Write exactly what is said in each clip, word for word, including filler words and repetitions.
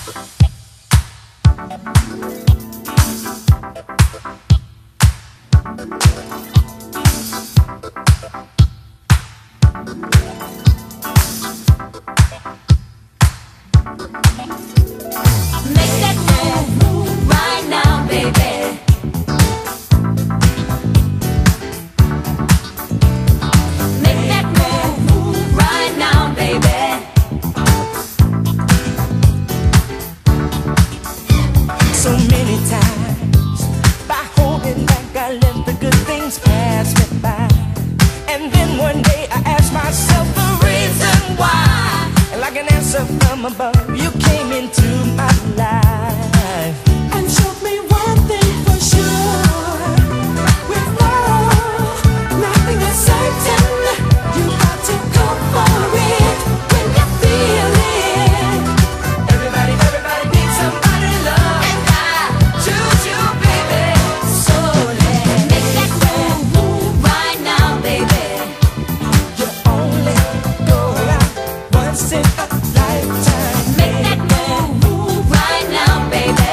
So many times, by holding back, I let the good things pass me by. And then one day I asked myself the reason why. And like an answer from above, you came into my life and showed me one thing for sure. With love, nothing is certain. You got to go for it when you feel it. Everybody, everybody needs somebody to love. Choose you, baby. So let's make that move, move right now, baby. You only go around once in a lifetime. Make that move, move right now, baby.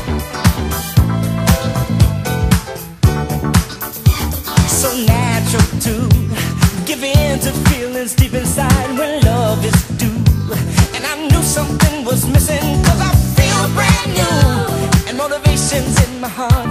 So natural to give in to feelings deep inside when love is due. And I knew something was missing, 'cause I feel brand new. And motivation's in my heart,